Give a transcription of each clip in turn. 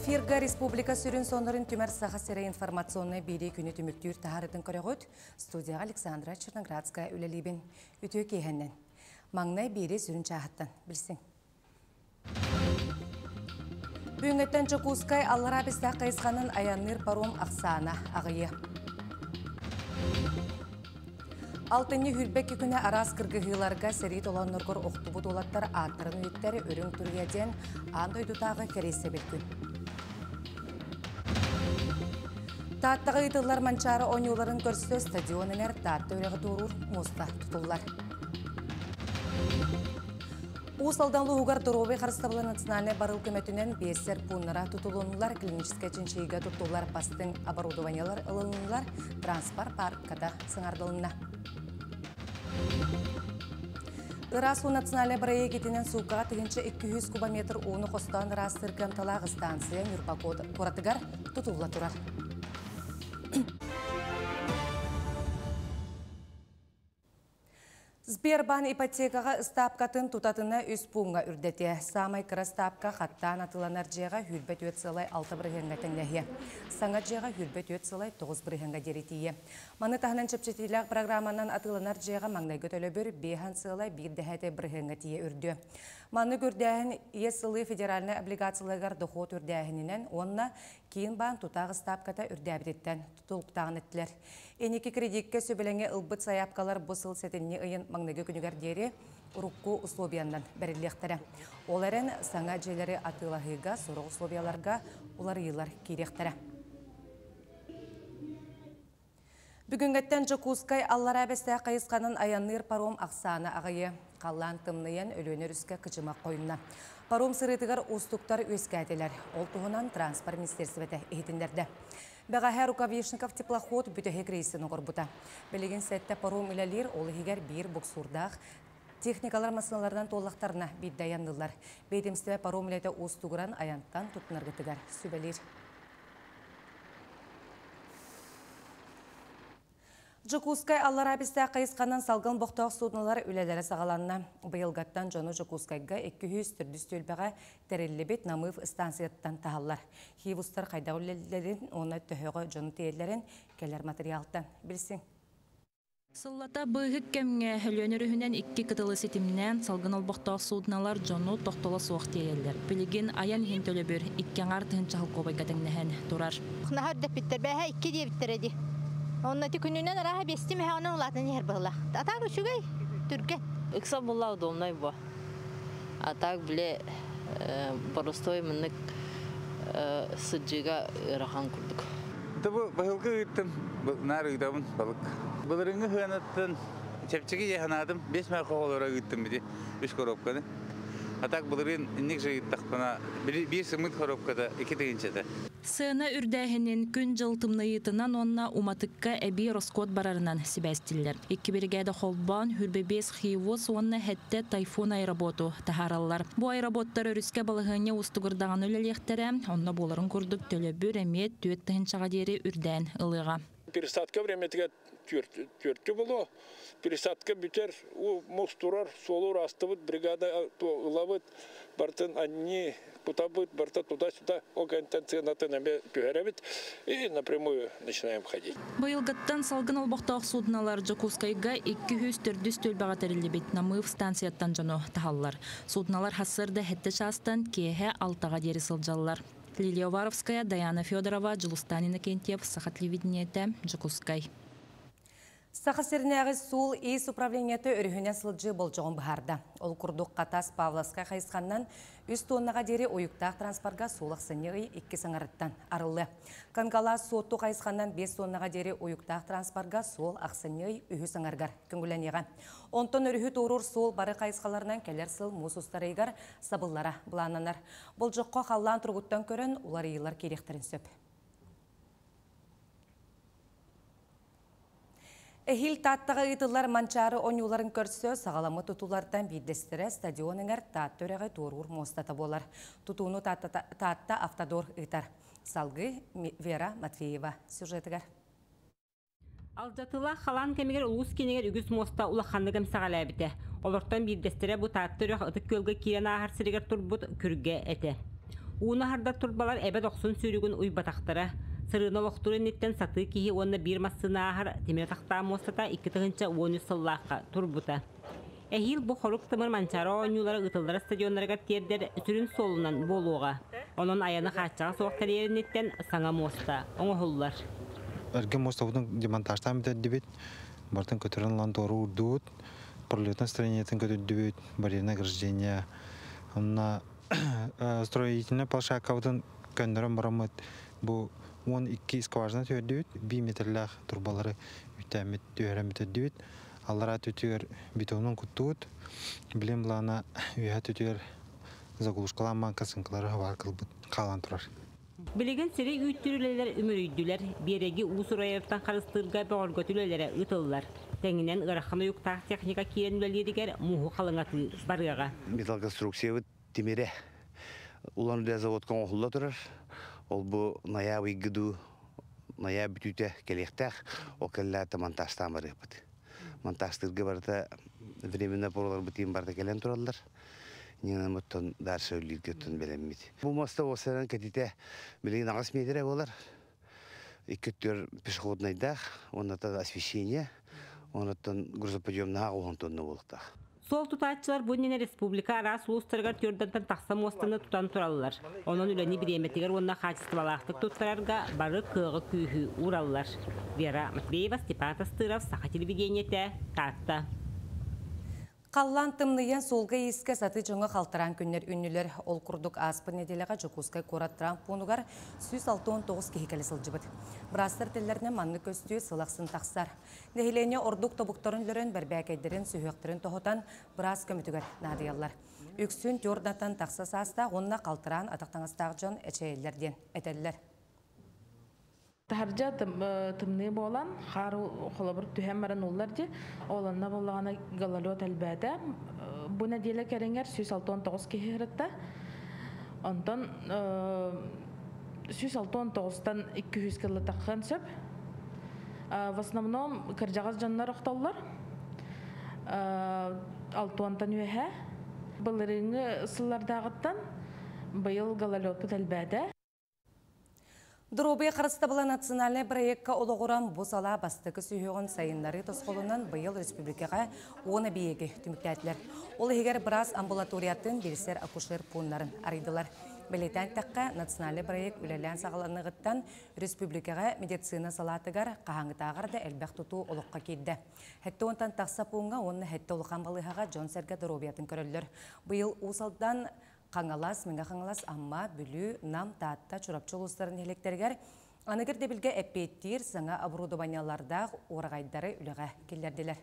эфирга республика сүрін сонырын түмір сағасыры информационный бейді күні түміктүйір тағарытын көріғыт. Студияға Александра Черноградская үлелейбін. Үтіе кейхеннен. Маңнай бейді сүрін чағыттан. Білсің. Бүгінгеттен Жокускай Аллара бізді қайысқанын аянныр паром ақсана ағыйы. Алтыны хүрбәкі күні арас кыргығыларға сәрет оланнырғыр оқтыбыт олаттар аттарын өйттері өрің түргеден аңды өйдутағы кересе білкін. Таттығы ұйтылар манчары оңыларын көрсі стадионынер татты өрегі тұрur мұста тұтылар. Усалдан луғығар дұровы қарыстабылы национальный барыл көметінен бесер пұннара тұтылуынылар, клиническая чиншейге тұтылар бастың оборудованиялар ылынылар, транспорт паркада сыңардылына. Ырасу национальный проектінен суқаға тігінші 200 кубометр оны қостан растыр кәмталағы станция Нюрпакот қоратығар тұтылыла тұрар. Сбербан ипотекаға стапкатын тұтатына үс пұңға үрдете. Самай кіра стапка қаттан атыланар жеға хүрбет өт сылай 6 біргенға тәңнәхе. Саңа жеға хүрбет өт сылай 9 біргенға деретейе. Маны тағынан чөпчетілік программанан атыланар жеға маңнайғы төлөбір 5 сылай 1 дәхәте біргенға тие үрді. Маны көрдәхін есілі федеральны облигациялығар дұхот үрдәхінінен онына кейін бан тұтағы стапката үрдәбідеттен тұтылықтағын әттілер. Енекі кредитке сөбіліңе ұлбыт саяпкалар бұсыл сәтінне ұйын маңнайғы күнігер дері ұрыққу условияндан бәрілектері. Оларын саңа желері атылағыға, сұрық условияларға олар елар керектері. Бүгінгеттен Жокускай Аллара бәсті қайысқанын аянныр паром ақсаны ағайы қалан тымныян өлөнер үске күчімақ қойынна. Паром сырытығар ұстықтар өскәтелер. Ол тұғынан транспорт министерсіветі ехетіндерді. Бәғәхә Рукавишников теплоход бүтігі крейсінің ғырбыта. Білеген сәтті паром үләлер ол егер бір бұқсурдақ техникалар масыналардан толлақтарына бейдаяндылар. Бейдемстіве паром үләті ұстығыран аянттан тұтынарғытығар сөбәлер. Жокускай Аллара бісті қайысқанан салған боқтақ судналар үләлері сағаланына. Бұйылғаттан жоны Жокускайға 200 түрді стөлбәға тәрелі намыв станцияттан тағалар. Хивустар қайда үләлерін, оны төхіғі жоны тейелерін кәлер материалтан білсің. Сыллата бұғық кәмге өлөнірігінен 2 кытылы сетімінен салғын олбақтақ судналар жону тоқтылы суақ тейелер. Білігін аян хен төлі бір 2 артығын чағыл қобайғадың нәхен тұрар. Оннаты күнінен араға бесті мәханын ұлатын ер бұғыла. Атақ үшігай түрге. Үкса бұлла ұдомнай бұ. Атақ біле барыстой мұнық сұджыға ұрахан күрдік. Бұл бұғылғы ұйттым, нар ұйдамын балық. Бұлырыңы ғанаттын чәпчіге еханадым, 5 мәқі қолыра ұйттым біде, 3 коробканы. Атақ бұлырын иннік жайыттақпына, 1 сымыт коробкада 2 тегіншеді. Сына үрдәхінен күн жылтымныйытынан онна уматыққа әбей роскот барарынан сібәстілер. 2 бригада холбан хүрбебес хивос онна хәтті тайфун аэроботу тахаралар. Бу аэроботтар өріске балығыне ұстығырдаған өлелектері, онна боларын күрдік төлі бір әмет түйеттігін чаға дері үрдән ылыға. Пересадка времетіге түртті болу. Пересадка бүтер, мұстурар, солур астывыд, бригада ұлавыд, бартын анни путабыд, барта туда-сюда, огантенциянатын әме пүхәрәбіт, и напрямую начинаем ходить. Бұйылғаттан салғын албақтақ судналар Жокускайға 200 түрді стөлбаға тәрілебет намыв станцияттан жону тағалар. Судналар хасырды хәтті шастан кейхе алтаға дері сылжалар. Лилия Варовская, Даяна Федорова, Джилустанина Кентьев, Сахатливиднеті, Жокускай. Сақасырнағы сул ес управленияты өрігіне сылджы болжығын бұхарда. Ол күрдік қатас Павловска қайысқаннан 100 тоннаға дері ойықтақ транспорға сулық сынығы 2 саңарыттан арылы. Канғала сотты қайысқаннан 5 тоннаға дері ойықтақ транспорға сол ақсынығы 2 саңарғар күнгіләнеға. 10 тонн өрігі тоғырыр сол бары қайысқаларынан кәлер сыл мұсустарайғар сабыллара бұлананар. Бұл жұққа қаллан тұрғыттан көрін олар елар керектерін сөп. Эхил таттығы ұйтылар манчары оңюларын көрсі сағаламы тұтулардан бейдестірі стадионыңар татты өрәғі торур мостата болар. Тұтуыны татта автодор ұйтар. Салғы Вера Матвеева сюжетігер. Алжатыла халан кемегер улус кенегер үгіз моста улаханныгым сағала әбіті. Олортан бейдестірі бұ татты өрәғі ұтық көлгі кирен ағар сірігер тұрбұт күрге әті. Уна харда турбалар эбе доксун сүйрүгүн уйбатактара. Сырына лохтурын иттен саты кихи онна бир массына ахар темир тахта мостата 2 тыгынча 13 сыллааққа турбута. Эхил бу хорук тымыр манчара ойнулары ытылдары стадионларга тердер сүрүн солунан болуға. Онон аяны хачаға соқтарерінеттен саңа моста, оңохуллар. Эрге мостовдың демонтажтан бітеді бартын көтерін ландору урдуут, пролетный страниятын көтөдүбүт, барьерное ограждение. Онна строительный площадкавдын көндөрөн барамыт. Бу 12 скважина төдүбүт, 2 метрлах турбалары үтәмит төөрөмүт төдүбүт. Аллара төтүөр битонун куттуут, билем булана үйә төтүөр заглушкалар манкасынкалары бар кылбыт калан турар. Билеген сири үйттүрүлелер үмүрүйдүлер, береги уусурайыртан карыстырга бөгөргөтүлелere ытыллар. Теңинен ырахана юктак техника киенүлелеригер муху калыңаты барыга. Металл конструкция тимире. Улан да заводка охулла турар. Ол бу ноябрь гыду, ноябрь бүтүтө келектак, океллата монтажтан барыпыт. Монтажтырга барда временно поролар бутин барда келен тураллар. Нина моттон дальше үлгөтөн белемит. Бу моста осаран кетите билген агас метре болар. Иккеттер пешеходныйда, онда освещение, ондан грузоподъемный агонтонны болукта. Сол тутаатчылар буннене республика ара сулустаргар түрдөнтөн такса мостаны тутан тураллар. Онон үлени биреметигер онна качествалаактык туттарарга бары кыгы күйү ураллар. Вера Матвеева, Степан Тастыров, Саха телевидениете, Татта. Қаллан тымныйен солға еске саты жоңы қалтыран күннер үннілер ол күрдік аспыр неделеға жүкускай корат Трамп пунугар 169 кейкелі сылжыбыд. Брастар теллеріне манны көстүй сылақсын тақсар. Нехилене ордук тобуктарын лөрін бәрбәкейдерін сүйіқтерін тоғытан брас көмітігер надиялар. Үксін түрдатан тақса саста онына қалтыран атақтаңыстағы жон әчейлерден әтелілер. Тахаржа тымны болан, хару холобыр түхәммәрін олар де, оланна болағана галалот әлбәді. Бұ нәделі кәріңер 169 кейірітті. Онтан 169-тан 200 кілі таққан сөп. В основном кіржағыз жаннар ұқталылар. 6-тан үйәе. Бұлырыңы сыллардағыттан бұйыл галалот бұт әлбәді. Дробия қарысты бұла национальный проектқа олығыран бұсала бастықы сүйеуін сайынлары тұсқолынан бұйыл республикаға оны бейеге түміктәділер. Ол егер біраз амбулаторияттың берісер акушер пунларын арыдылар. Білетен таққа национальный проект үлелән сағаланығыттан республикаға медицина салатығар қағаңытағырды әлбәқ тұту олыққа кейді. Хәтті онтан тақса пунға оны хәтті олыған балығаға Джон Серге дробиятын көрілдір. Бұйыл ұсалдан қаңалас, менға қаңалас амма, бүлі, нам, татта, чурапчы ұлыстарын електергер. Анығыр дебілге әппеттер саңа оборудованияларда орағайдары үліға келдерділер.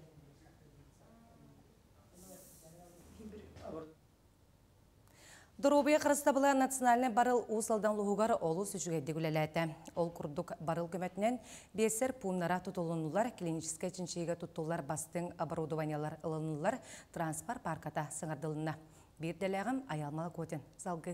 Дробия қырыстабыла национальный барыл ұсалдан лұғығар олу сүшігеді гүлеләті. Ол күрдік барыл көмәтінен бесер пуннара тұтылынулар, клиническай чиншейге тұттылар бастың оборудованиялар ылынулар транспорт парката сыңардылына. Bir dələyəm ayalmalı qotin. Salgır.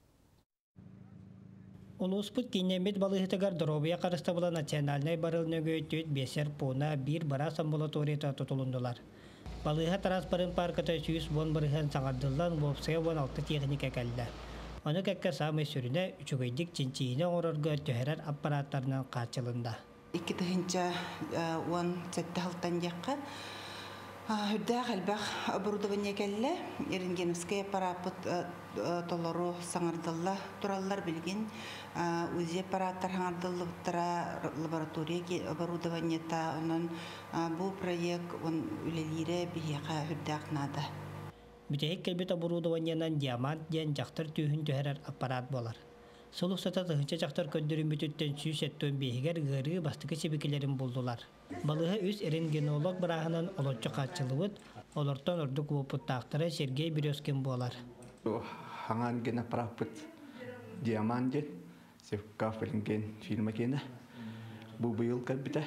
Улуспут кинемет балыхытыгар Дробия қарыстабыла национальный барылны көйттөйт бесер пуна бір барас амбулаторията тұтылындылар. Балыха транспорын парката 100 бон барыхан саңардылдан бопсая 16 техника кәлді. Оны кәкке самый сүріне үчігөйдік чинчиіне орырға төхерер аппараттарынан қачылында. 2 тыгынча 10 сәтті халтан жаққа Хүддәғ әлбәқ оборудование кәлі, рентгеновская аппарат толору саңардылла тураллар білген, үзе аппараттар саңардылы бұттыра лаборатория оборудование та, онын бұл проект үлелері бігеға хүддәғ нады. Бүтәйік кәлбет оборудованиянан диамант ден жақтыр түйін төхерер аппарат болар. Сол ұқсата тұхынша жақтар көндірін бүтіттен сүйсеттен бейгер ғыры бастықы себекелерін болдылар. Балыға үз рентгенолог бірағынан олотчы қатшылығыд, олортан ордық опыттақтары Сергей Березкин болар. Хаңан ген аппарат диаман ден, севкафелінген фильма кені. Бұл бұйыл кәлбіті.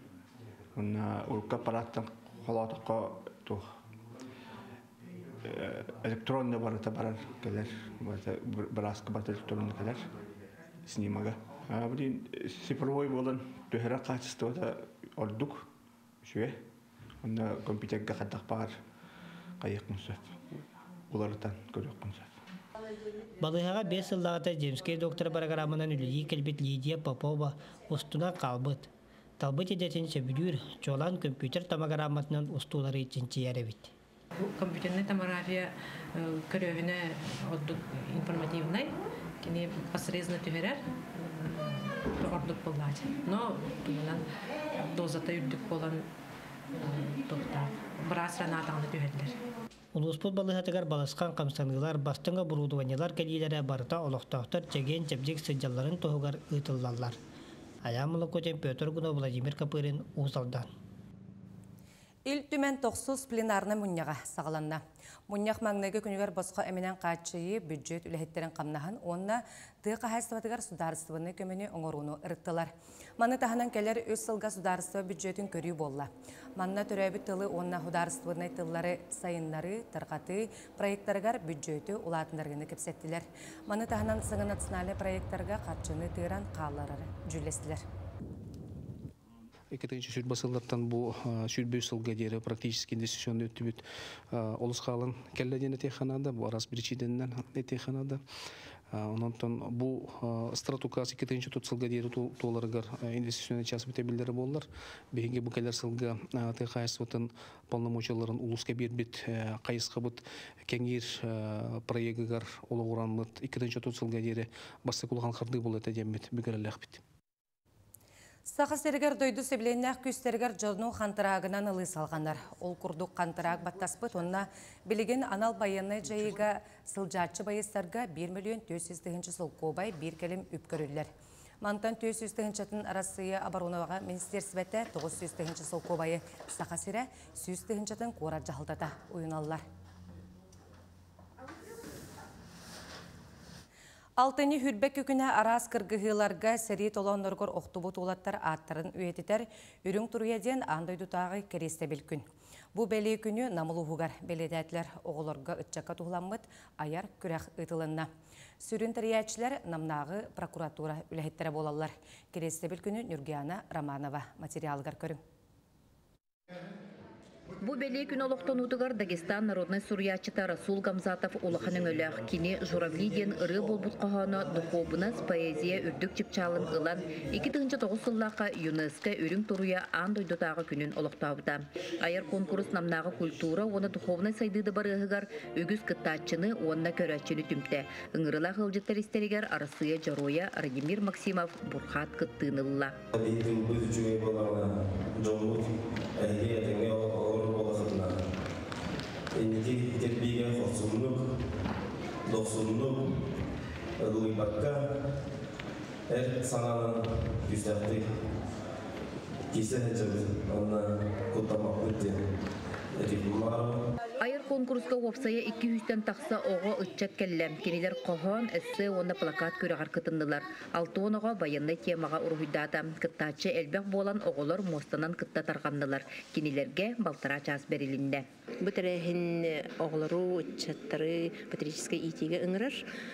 Олқа аппараттың қолатыққа электронный барыта барар келер, барасқы бат электронный келер снимага. Блин, цифровой болан төһәрә качествода ордук шуе. Онда компьютерга хаттак бар кайык мусат. Улардан көрөк мусат. Балыһаға 5 сыллағата Земский доктор программынан үлі келбет Лидия Попова устуна қалбыт. Талбыт едетін сөбілір, чолан компьютер томограмматынан устулары ичинчи ярабит. Компьютерная томография көрөһүнө информативный, кини посредственно түһәрәр ордук буллач. Но тунан дозата үрдүк болан тохта брас ранатаңды түһәрләр. Улуспут балыһатыгар баласқан камсаңылар бастыңа бурудуванялар кәдиләре барыта олоқтақтар чеген чепжек сыджалларын тоғығар ұйтыллалар. Аямылы көтен Петр Гуно Владимир Капырин Узалдан. Ил түмен тоқсыз пленарны мұнняға сағыланна. Мұнняқ маңнығы күнігер босқа әменен қачыйы бюджет үліхеттерін қамнағын, онына тұйқа хайстыватығар сударыстывыны көмені оңыруыны ұрыттылар. Маны тағынан кәлер өз сылға сударыстывы бюджетін көрі болла. Манна түрәбі тылы онына сударыстывыны тыллары сайынлары, тарқаты, проекттарығар бюджеті ұлатындарғыны кепсеттілер. Маны тағынан сыңы националы проекттарға қатшыны тыйран қаларары жүлестілер. Екатеринче сүрт басылардан бұл сүрбөй сылға дері практически инвестиционный өттібіт олыс қалын кәлләден әтейханада, бұл арас бірчиденнен әтейханада. Онантан бұл стратукас екатеринче тұт сылға дері толарығар инвестиционный час бітебілдері болылар. Бейінге бұл кәлер сылға тәйхайсыватын полномочияларын улысқа бербет қайысқа бұд кәңгер проегігар олы оранмыд екатеринче тұт сылға дері басты құлған қарды бұл әтәдемет бүгірілі әқпет. Сақасергер дойду себленнәқ күстергер жорну қантырағынан ылы салғандар. Ол күрдік қантырақ баттаспыт, онына білеген анал байыны жайыға сылжатшы байыстарға 1.400.000 сыл қобай 1 келім үпкөрілер. Мантан 400.000 арасыйы абаруноваға министерсветі 900.000 сыл қобайы сақасері 100.000 қора жағылдата ойыналар. Алтыны хүрбек күкіне арас кыргыгыларға сәрет оланырғыр оқтубут олаттар аттарын өйететер, үрің тұруяден андойдутағы кересте білкін. Бұ бәлі күні намылуғығар бәледәтлер оғыларға үтчаққа тұғыламыд аяр күрәқ ұтылынна. Сүрін тәріячілер намнағы прокуратура үләхеттері болалар. Кересте білкіні Нүргияна Романова материалғар көрің. Бу беле күн олоқтон утыгар Дагестан народный сурьячыта Расул Гамзатов улаханын өлях кини журавлиден ыры болбут қағаны духовнас поэзия үрдік чипчалын ылан 2009 сыллақа ЮНЕСКО үрің тұруя андойдотағы күнін олоқтауыда. Айыр конкурс намнағы культура оны духовный сайдыды барығығар үгіз кыттачыны онына көрәтчіні түмті. Үңіріла ғылжеттер истерігер арасыя жароя Радимир Максимов бұрхат кыттынылла. Ini terbiaya khosumnuk, doksumnuk, luibatka, sangalan küsahti, kisah jauh, ona kota makutnya, jadi malu. Айыр конкурска опсая 200-тен тақса оғы үтчат кәлләм. Кенелер қоған әсі оны плакат көріғар кытындылар. Алты оныға баянны темаға ұрғыдата. Кыттачы әлбәқ болан оғылар мостанан кытта тарғандылар. Кенелерге балтара час берілінде. Бұтырәхін оғылару үтчаттары патриотическай итиге ұңырар.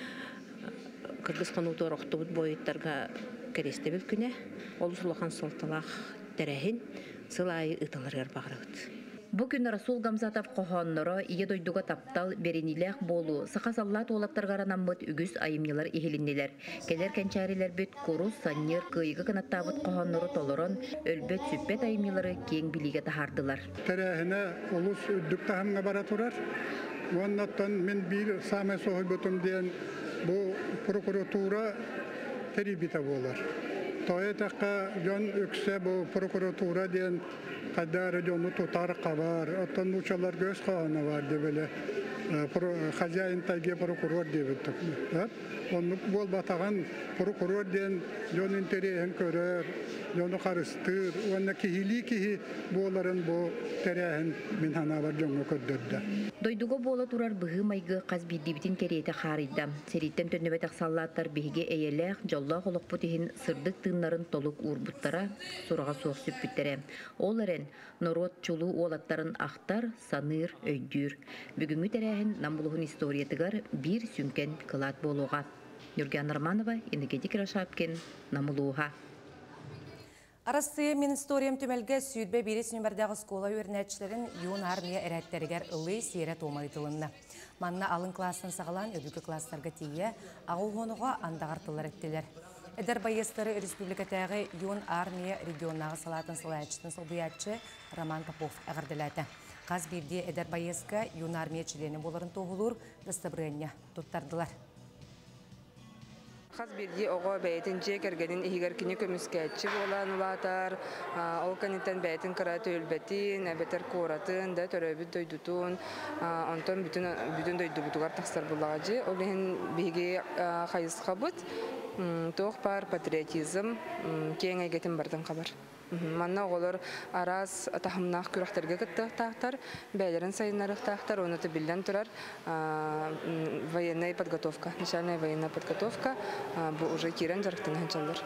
Кыргыз қануты орықтығыт бойыттарға кәресті біл күні. Олы сұлақан солталақ тәрәхін сылай ұталарғар бағырағыд. Бүгін Расул Гамзатов қоғаннары ие дойдуға таптал берениләқ болу. Сақасаллат олаптарғаранан бұд үгіз айымнелар ихеліннелер. Келер кәнчәрелер бүт құрус, саннер, күйгі қанаттабыт қоғаннары толырын, өлбет сүппет айымнелары кең біліге тахардылар. Тәрәхіне ұлыс үддік тағымға бара тұрар. Оннаттан мен бір саме соғай бұтым дейін бұл прокуратура теребіта болар. Тойы таққа жон үксе бұл прокуратура дейін Қадары жоны тұтар қабар, оттан ұчалар көз қағаны бар дебелі, хазяин тайге прокурор дебеттік. Оны бол батаған прокурор ден жон интерейін көрер, жоны қарыстыр, оны кихили боларын бұл терейін мен хана бар жоны көддірді. Дойдуға бола тұрар бұғы майғы қаз биддебітін керейті қарайды. Сереттен төннөбет ақсаллаттар бігі әйелек, жолла қолық бұтығын сырдық тыңнарын толық урбуттара, сұраға соқ сүппіттері. Ол әрен народ чулу олаттарын ақтар, саныр, өйдір. Бүгінгі тәрәхін намбулығын историятығар бір сүнкен қылат болуға. Нүргияна Романова, Энергетик Рашапкен, намбулуға. Арасы Министориум түмелге сүйдбе берес нөмірдағы скола өрнәтшілерін юн армия әрәттерігер ылы сейрет омайтылынны. Манна алын классын сағалан өдігі класстарға тие ағылғонуға андағартылар әттелер. Эдер байыстары республикатағы юн армия регионнағы салатын салайчытын сылбыятчы Роман Попов әғірділәті. Қаз бірде эдер байысқа юн армия чилені боларын тоғылыр дастабырыня тұттардылар. Қаз бірде оға бәйтін жек әргенін егер кіне көміскәтші болан ұлатар, ол канеттен бәйтін қыраты өлбәтін, әбетер қоратын, да төрөбіт дойдутун, онтон бүтін дойдубутуғар тақсар болағажы. Ол ең бейге қайысқа бұд, тоқ бар патриотизм, кейін әйгетін бардың қабар. Манна олар арас тахымнақ күрәхтерге кіттақтар, бәйлерін сайынарықтақтар, оны білден тұрар военная подготовка, начальная военная подготовка, бұл уже керен жарықтың ханчалдар.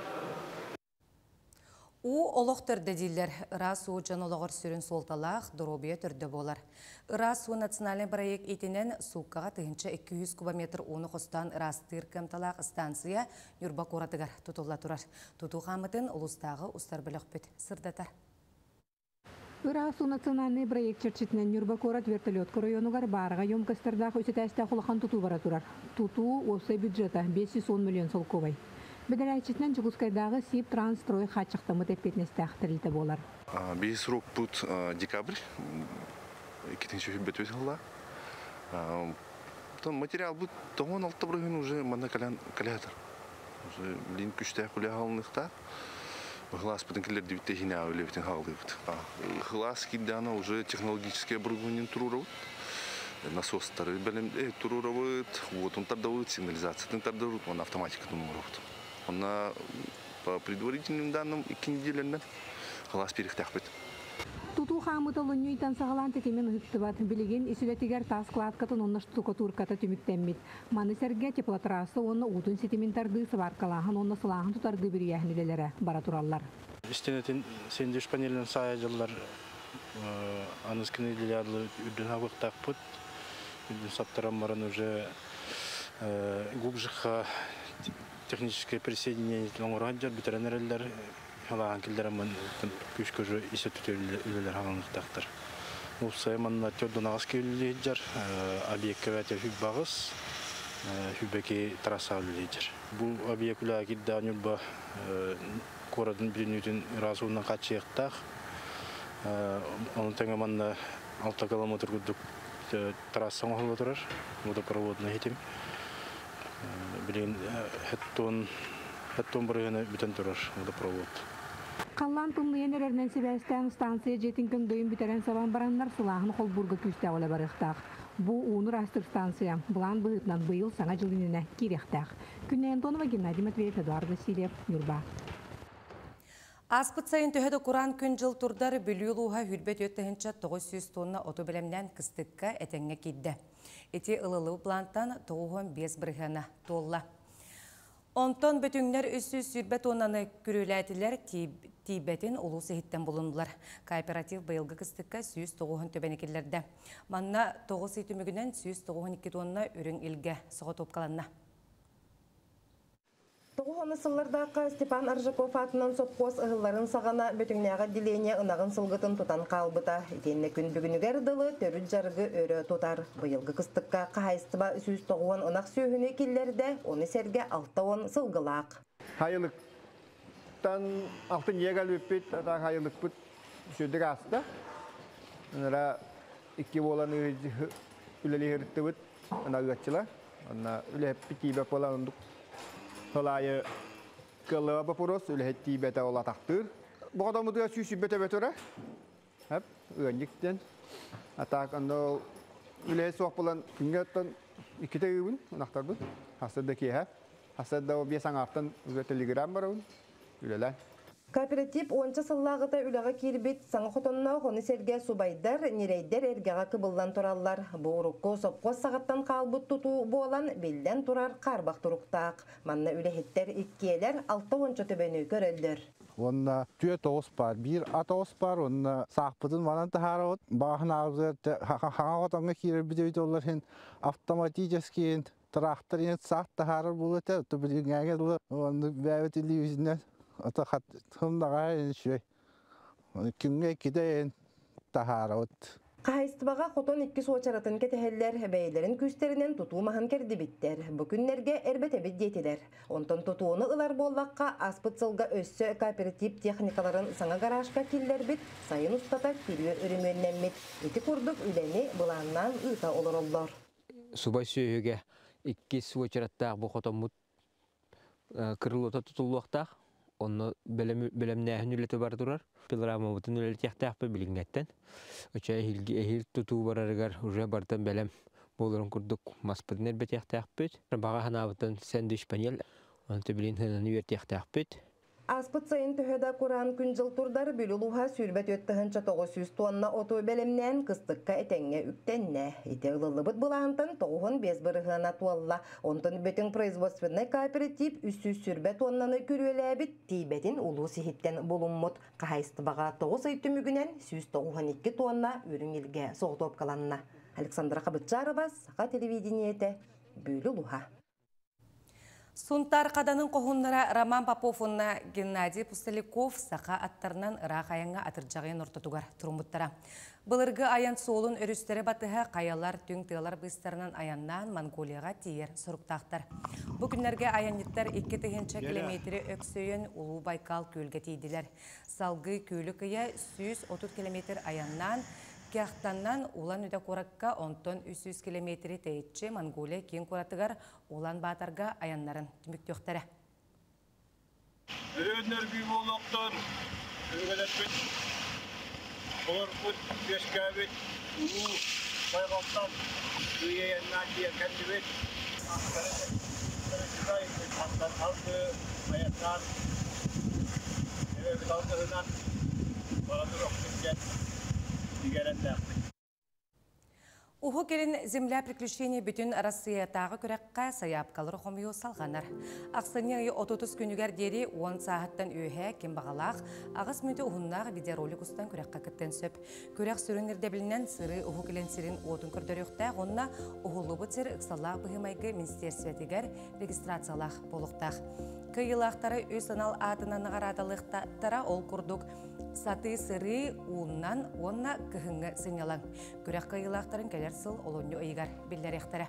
У олықтыр дәдейлер, ырасу жан олығыр сүрін солталақ, дұробия түрді болар. Ырасу национальный проект етінен суққаға тығынша 200 кубометр оны қостан ырастыр кәмталақ станция Нюрбак оратығар тұтылла тұрар. Тұту қамытын ұлыстағы ұстар білік бүт сырдатар. Ырасу национальный проект чырчытынан Нюрбак орат вертолетка районугар барыға емкастырдағы өсетәсті құлақан тұту бара тұрар. Тұту осы бюджета 510 миллион сол көбай. Бедерайчытынан Жугускайдағы СИП трансстрой хатчықтамы тәппетнесті ақтырылды болар. Бейс срок пут декабрь, 2 хүббет өтілі. Материал бұд тоғын алты бірген уже мана калятыр. Лин күшті құлы қалынықта. Глаз бұтын келер дебітте жіне әуілі бітін қалды бұд. Глаз кеддана уже технологический оборудование тұруыр. Насостары бәлем тұруыр. Вот он тардауыд, сигнализация тардауыд, он автоматика тұруыр. Она по предварительным данным и неделями глаз перехтяхпет. Туту хамытылын нюйтан сағалан текемен ұйттыбат білеген исүлетігер тас клаткатын онна штука турката түміктенмет. Маны сәрге теплотрасы онна утын сетиментарды сываркалағын онна сылағын тұтарды бір яхнелелері бара тураллар. Истенетін сендеш панелін сая жыллар аныскенелелерлі үдін хавықтақ бұд. Үдін саптарам баран уже губжыққа техническое присоединение лонгураджар, ветеринарлар, халаған келдермен күш көжі есе түтелілер халанықтақтыр. Бұл сайыманна төрден ағыз келілейдер, объектке вәтер хүб бағыз, хүбеке трасса өлілейдер. Бұл объектлі әкелді анюлба қорадың білінудің разуынан қатшияқтақ, оның тәңіманна 6 километр күдік трасса оңғылы тұрар, водопроводына етем. Білген әттон бұрығыны бүтін тұрар водопровод. Қаллан тұмлыйын әрерінен себәстен станция жетін күн дөйін бүтерен салан баранлар сылағын қолбұрғы күсті олы барықтақ. Бұ уыныр астыр станция. Бұлан бұғытнан бұйыл саңа жылынына керектақ. Күнне Антонова, Геннадий Матвеев, Эдуард Васильев, Нюрба. Аспыт сайын төхеді Құран күн жыл тұрдар бүліл уға хүрбет өттігінші 900 тонна оты білімден кістікка әтенге кедді. Эти ылылы планттан 95 бірғана толла. Онтон бүтіңдер үсі сүрбет тоннаны күріләтілер тибетін ұлу сехеттен болындылар. Кооператив байылғы кістікка 190 төбенекелерді. Манна 9 етімігінен 192 тонна үрін илге соғы топқаланна. Тоғаны сыллардаққа Степан Аржаков атынан сопқос ұғыларын сағана бөтіңнәға дилене ұнағын сылғытын тұтан қалбыта. Етенне күн бүгінігер дылы төріт жарғы өрі тұтар. Бұйылғы қыстыққа қайыстыба 190 ұнақ сүйіні келлерді, оны серге 6 сылғылақ. Хайылықтан алтын егал өппет, хайылық бұт сөйдік асты. Оныра 2 болан үлелі ғырытты бұт, ұна ұғатчыла. Үлі әппі кейбәп болан ұндық. Солайы кылыва бапурос үлхетти бета ола тақтыр. Бұғада мұдыға сүйсі бөте-бөтірі. Үйәндіктен. Атақ андол үлхет соқ болан күнге аттан 2 тәуін ұнақтар бұл. Хасырда кейхәп. Хасырда о 5 аңақтан телеграм бар оғын. Үлелән. Кооператив онча сыллағыта үліға келбет саңы құтынна қоны серге субайдар, нерейдер әргеға кыбылдан тұраллар. Бұғырыққы сопқос сағаттан қалбыт тұту болан белден тұрар қарбақ тұрықтақ. Манна үліхеттер иккелер 6-10 төбені көрелдер. Онна түйет оғыз бар, бір ат оғыз бар, онна сақпыдың манан тахары от. Бағын ağzı хаңағат аңға керер бідейді олар хен автоматическен трактор ен сақ тахары бұл өте. Түбілген әгеді олар, онны бәует елі өзінен ата хат хымнага шүй. Күнгө киден тахарот. Кайыстыбага хотон 2 соочаратын кетехеллер бейлерин күстеринен тутуумахан кердибиттер. Бу күннерге эрбетебит детилер. Онтон тутууну ылар боллакка аспытсылга өссө кооператив техникаларын саңа гаражга киллербит, сайын устата кирүү өрүмөнненмит. Ити курдук үлени буланнан ыта олороллор. Субай сүйөге 2 соочараттаах бу хотоммут кырылыта тутулуактаах, онно белемнäһин үлете бар турар. Пилрама бутун үлете тяхтаахпы билингеттен. Оча эхил тутуу барарыгар уже бартан белем болорун курдук маспыднер бетяхтаахпыт. Бага ханабытын сэндвич панел, онто билин хынын үертяхтаахпыт. Аспыт сайын төһөдө куран күнжыл турдар бүлүлуха сүрбет өттөһөнчө 900 тонна оту белемнен кыстыкка этеңге үктенне. Ите ылылыбыт булаантын 9-5 бырыгына туалла. Онтон бөтүн производственный кооператив 300 сүрбет тоннаны күрүөлэбит тийбетин улуу сихиттен булуммут. Кахайстыбага 9 ай түмүгүнен 192 тонна үрүңилге соғтоп каланна. Александра Кабытчарова, Саха телевидениете, Бүлүлуха. Сунтар қаданын қоғынлара Роман Поповна Геннадий Пустеликов сақа аттарынан Ирақ аянға атыржағын ортатуғар тұрмыттара. Бұлырғы аян соолын өрістері батыға қаялар түң тығылар бұйыстарынан аяннан Монголияға тиер сұрықтақтар. Бұл күнлерге аяниттар 2 километрі өксөйін Улу Байкал көлге тейділер. Салғы көлі күйе 130 километр аяннан Кяхтаннан улан үдә коракка 10-300 километри тәйетче Монголия кен коратыгар улан батарға аяннарын түміктөқтәрі. Өрөндер бүй болуқтан, өргелетпет, оларпыт, бешкәбет, ұлу, байғалтан, үйеyenна кия кәндібет, аттан алды, аяттан, өрөбет алдығынан, бағадыр оқтырген, Уху келін земля приключений бүтін Россиятағы көрәққа саяп қалыр қомио салғанар. Ақсанияғы 30 күнігер дері 10 сағаттан өйе кем бағалақ, ағыз мүті ұғыннағы видеороликустан көрәққа кіттен сөп. Көрәқ сүрінерде білінен сыры уху келін сирин отын көрдіріқтақ, онына ұғылы бұтыр ұқсалақ бұғымайғы министерсветігер регистрациялақ болуқтақ. Күйілақтары өз анал атынан ғарадалықтара ол күрдік. Саты сыры уыннан онна кыхыңы сыйнялан. Көрәқ кайылақтарын кәлер сыл олоню ойгар білдеректері.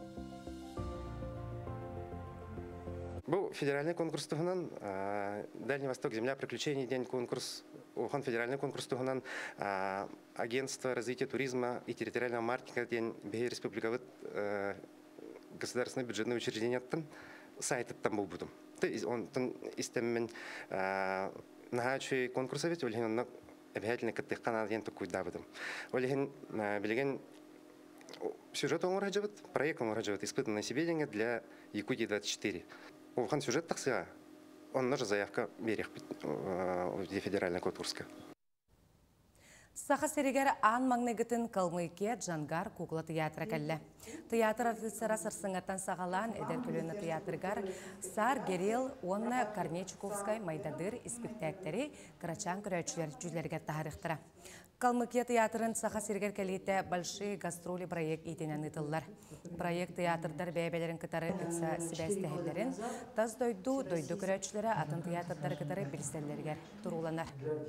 Бұл федеральный конкурс тұғынан Дальний Восток, земля приключений, день конкурс, оған федеральный конкурс тұғынан агентство развития туризма и территориального маркетинга день Бейгер республикавыт государственное бюджетное учреждение сайттан бұл бұдым. Он истеммен Нахачи конкурса ведь олихин обязательно каттыхкана ден такой давыдым. Олихин билеген сюжет он раджавит, проект он раджавит, испытанное себе деньги для Якутии 24. Ухан сюжет таксия, он наша заявка берег в федеральный конкурска. Саха серегер ан магнегітін калмыйке Джангар кукла театра кәлі. Театр артистара сарсыңаттан сағалан әдер көліні театргар Сар Герел, онна Корнечуковскай майдадыр спектактері Карачан көрәчілер жүлерге тағарықтыра. Калмыке театрын Саха серегер кәлейті большой гастроли проект етенен ұтылар. Проект театрдар бәйбелерін кітары үкса сібәстәхелерін, таз дойду көрәчілері атын театрдар кітары білселлергер тұруланар.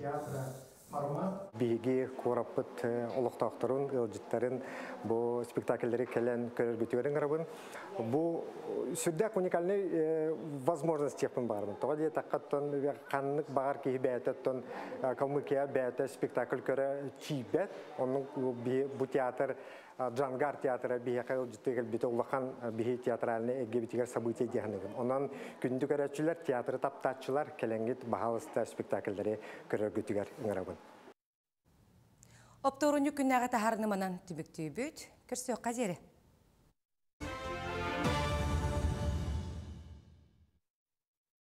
Биги корапыт олуктактарын, ылжыттарын бу спектакльдери келен көргөтүөрүн арабын. Бу сүрдәк уникальный возможность тепин бармын. Тога дие таккаттан каннык багар ки бәтеттен Калмыкия бәте спектакль көрө чибет. Onun bu театр Джангар театры бияқай ылжыттыгыл бит улахан бии театральный эгебитигер события дегенегин. Онан күндү көрөчүлөр, театры таптачылар келеңгит баһалыста спектакльдери көргөтүгөр ыңырабын. Опторуню күннәгә тахарныманан түбүктүбүт, көрсөк казери.